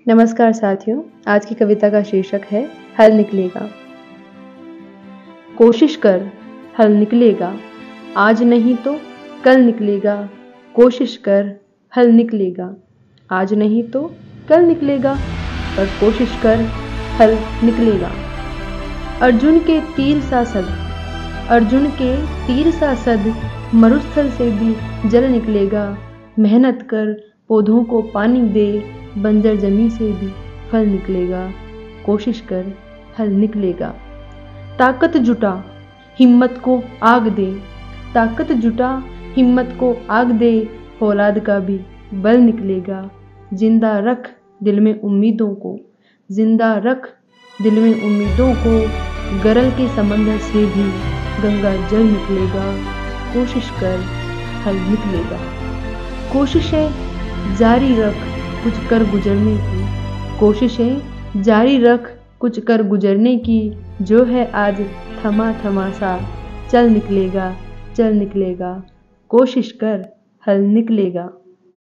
नमस्कार साथियों, आज की कविता का शीर्षक है हल निकलेगा। कोशिश कर, हल निकलेगा, आज नहीं तो कल निकलेगा। कोशिश कर, हल निकलेगा, आज नहीं तो कल निकलेगा, पर कोशिश कर, हल निकलेगा। अर्जुन के तीर सा सद, अर्जुन के तीर सा सद, मरुस्थल से भी जल निकलेगा। मेहनत कर, पौधों को पानी दे, बंजर जमीन से भी फल निकलेगा। कोशिश कर, हल निकलेगा। ताकत जुटा, हिम्मत को आग दे, ताकत जुटा, हिम्मत को आग दे, फौलाद का भी बल निकलेगा। जिंदा रख दिल में उम्मीदों को, जिंदा रख दिल में उम्मीदों को, गरल के समंदर से भी गंगा जल निकलेगा। कोशिश कर, हल निकलेगा। कोशिशें जारी रख, कुछ कर गुजरने की, कोशिशें जारी रख, कुछ कर गुजरने की। जो है आज थमा थमा सा, चल निकलेगा, चल निकलेगा। कोशिश कर, हल निकलेगा।